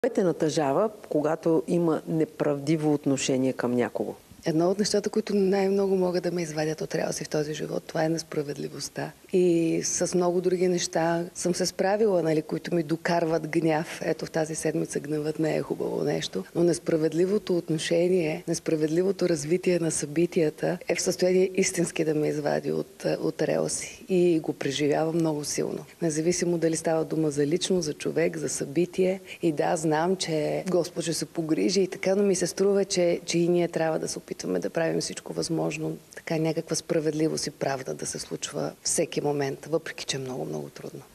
Кое те натъжава, когато има неправдиво отношение към някого? Едно от нещата, които най-много могат да ме извадят от релси в този живот, това е несправедливостта. И с много други неща съм се справила, нали, които ми докарват гняв. Ето в тази седмица гневът не е хубаво нещо, но несправедливото отношение, несправедливото развитие на събитията е в състояние истински да ме извади от релси. И го преживявам много силно. Независимо дали става дума за лично, за човек, за събитие. И да, знам, че Господ ще се погрижи и така, но ми се струва, че и ние трябва да се опитваме да правим всичко възможно, така някаква справедливост и правда да се случва всеки момент, въпреки че е много, много трудно.